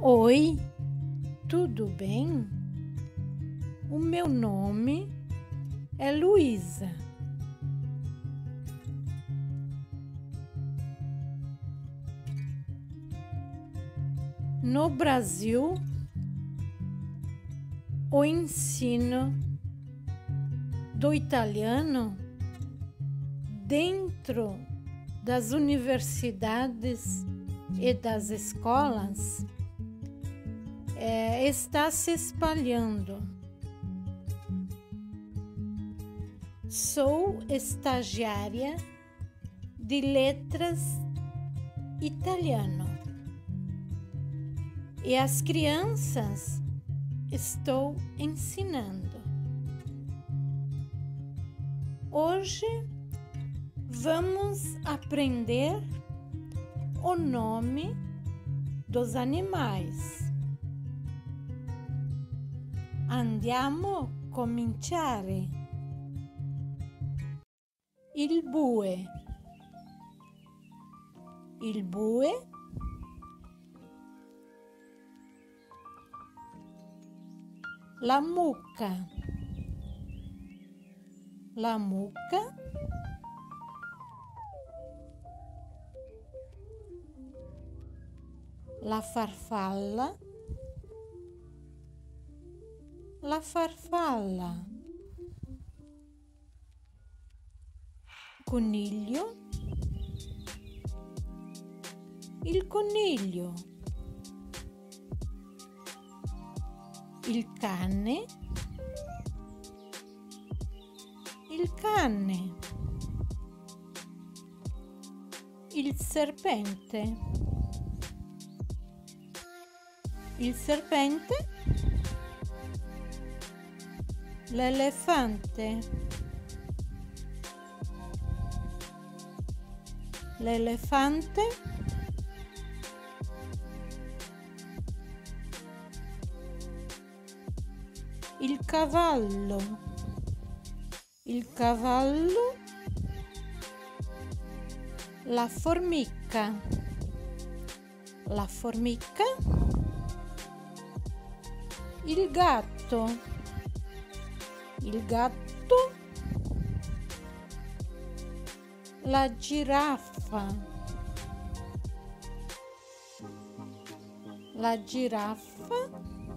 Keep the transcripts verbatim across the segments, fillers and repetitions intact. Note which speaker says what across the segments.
Speaker 1: Oi, tudo bem? O meu nome é Luísa. No Brasil, o ensino do italiano dentro das universidades e das escolas é, está se espalhando. Sou estagiária de letras italiano e as crianças estou ensinando. Hoje vamos aprender o nome dos animais. Andiamo a cominciare. Il bue. Il bue. La mucca. La mucca. La farfalla. La farfalla. Coniglio. Il coniglio. Il cane. Il cane. Il serpente. Il serpente. L'elefante. L'elefante. Il cavallo. Il cavallo. La formica. La formica. Il gatto. Il gatto. La giraffa. La giraffa.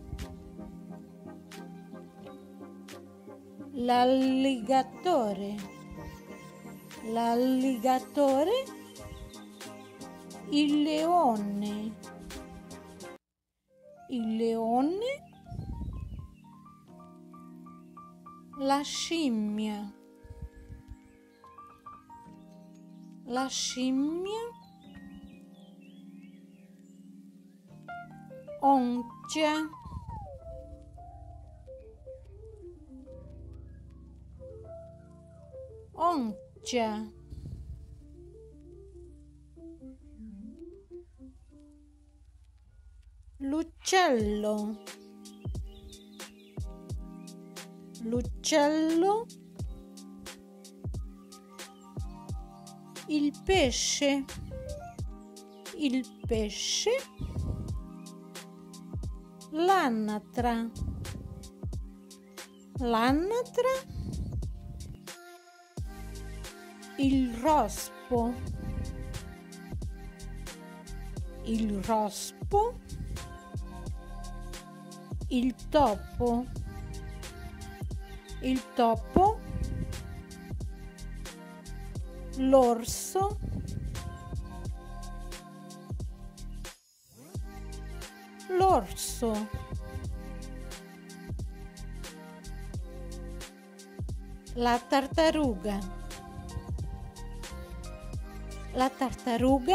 Speaker 1: L'alligatore. L'alligatore. Il leone. Il leone. La scimmia. La scimmia. Oncia. Oncia. L'uccello. L'uccello. Il pesce. Il pesce. L'anatra. L'anatra. Il rospo. Il rospo. Il topo. Il topo. L'orso. L'orso. La tartaruga. La tartaruga.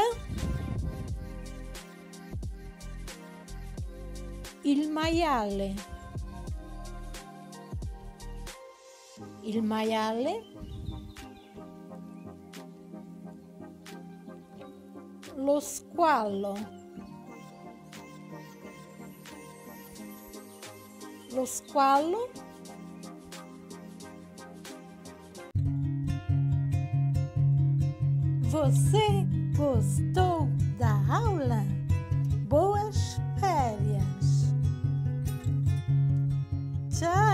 Speaker 1: Il maiale. Il maiale. Lo squalo. Lo squalo. Você gostou da aula? Boas férias! Ciao.